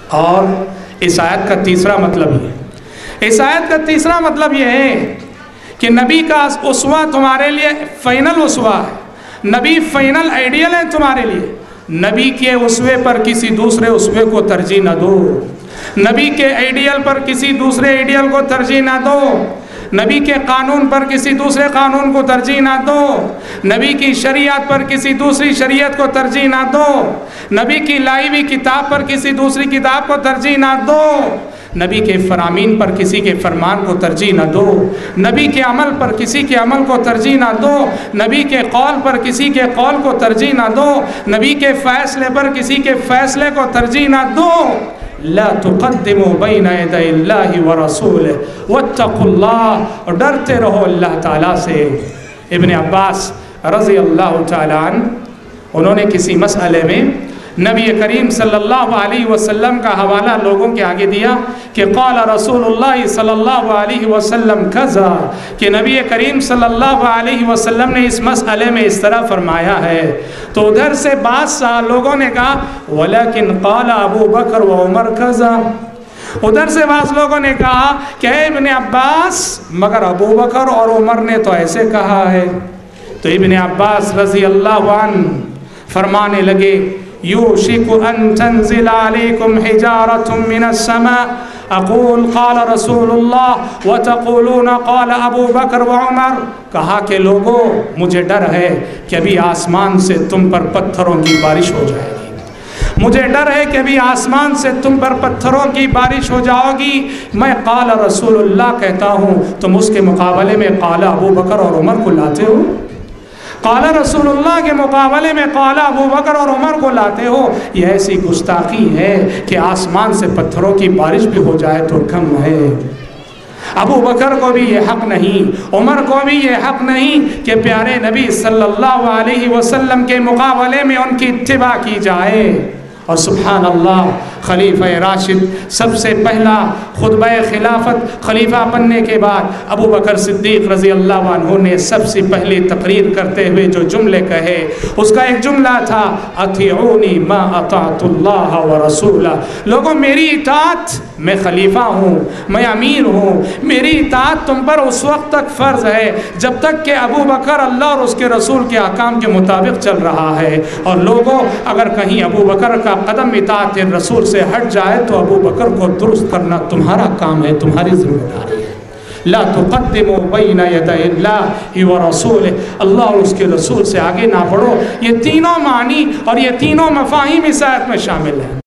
اور اس آیت کا تیسرا مطلب یہ ہے، اس آیت کا تیسرا مطلب یہ ہے کہ نبی کا اسوہ تمہارے لیے فائنل اسوہ ہے، نبی فائنل آئیڈیل ہے تمہارے لیے۔ نبی کے اسوے پر کسی دوسرے اسوے کو ترجیح نہ دو، نبی کے آئیڈیل پر کسی دوسرے آئیڈیل کو ترجیح نہ دو، نبی کے قانون پر کسی دوسرے قانون کو ترجیح نہ دو، نبی کی شریعت پر کسی دوسری شریعت کو ترجیح نہ دو، نبی کی لائی ہوئی کتاب پر کسی دوسری کتاب کو ترجیح نہ دو، نبی کے فرامین پر کسی کے فرمان کو ترجیح نہ دو، نبی کے عمل پر کسی کے عمل کو ترجیح نہ دو، نبی کے قول پر کسی کے قول کو ترجیح نہ دو، نبی کے فیصلے پر کسی کے فیصلے کو ترجیح نہ دو۔ لا تقدموا بین یدی اللہ ورسولہ واتقوا اللہ، اور ڈرتے رہو اللہ تعالیٰ سے۔ ابن عباس رضی اللہ تعالیٰ عنہ انہوں نے کسی مسئلے میں نبی کریم صلی اللہ علیہ وسلم کا حوالہ لوگوں کے آگے دیا کہ قال رسول اللہ صلی اللہ علیہ وسلم کذا، کہ نبی کریم صلی اللہ علیہ وسلم نے اس مسئلے میں اس طرح فرمایا ہے، تو ادھر سے بعض لوگوں نے کہا ولیکن قال ابو بکر و عمر کذا، ادھر سے بعض لوگوں نے کہا کہ اے ابن عباس مگر ابو بکر اور عمر نے تو ایسے کہا ہے۔ تو ابن عباس رضی اللہ عنہ فرمانے لگے یوشک ان تنزل علیکم حجارۃ من السماء اقول قال رسول اللہ وتقولون قال ابو بکر وعمر، کہا کہ لوگوں مجھے ڈر ہے کہ ابھی آسمان سے تم پر پتھروں کی بارش ہو جائے گی، مجھے ڈر ہے کہ ابھی آسمان سے تم پر پتھروں کی بارش ہو جاؤ گی، میں قال رسول اللہ کہتا ہوں تم اس کے مقابلے میں قال ابو بکر اور عمر کو لاتے ہو، قال رسول اللہ کے مقابلے میں قال ابو بکر اور عمر کو لاتے ہو، یہ ایسی گستاخی ہے کہ آسمان سے پتھروں کی بارش بھی ہو جائے تو کم ہے۔ ابو بکر کو بھی یہ حق نہیں، عمر کو بھی یہ حق نہیں کہ پیارے نبی صلی اللہ علیہ وسلم کے مقابلے میں ان کی اتباع کی جائے۔ اور سبحان اللہ، خلیفہ راشد سب سے پہلا خطبہ خلافت خلیفہ بننے کے بعد ابو بکر صدیق رضی اللہ عنہ نے سب سے پہلی تقریر کرتے ہوئے جو جملے کہے اس کا ایک جملہ تھا اطیعونی ما اطاعت اللہ ورسولہ، لوگوں میری اطاعت، میں خلیفہ ہوں، میں امیر ہوں، میری اطاعت تم پر اس وقت تک فرض ہے جب تک کہ ابو بکر اللہ اور اس کے رسول کے احکام کے مطابق چل رہا ہے، اور لوگوں اگر کہیں ابو بکر کا قدم اطاعت رسول سے ہٹ جائے تو ابو بکر کو درست کرنا تمہارا کام ہے، تمہاری ذمہ داری ہے۔ لا تقدموا بین یدی اللہ ورسولہ، اللہ اور اس کے رسول سے آگے نہ بڑھو۔ یہ تینوں معنی اور یہ تینوں مفاہیم اس آیت میں شامل ہیں۔